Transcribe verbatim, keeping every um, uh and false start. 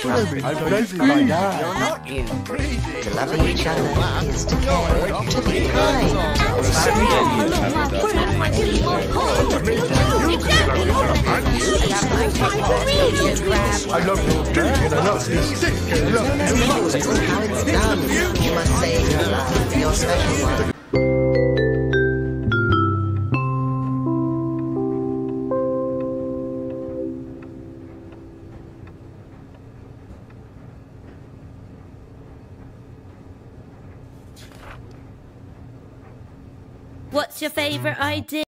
I'm crazy like that. You're not in crazy. To love each other is to care, to be kind. I love this drink and I love this stick and I love this music. How it's done, you must say you love your special one. What's your favourite idea?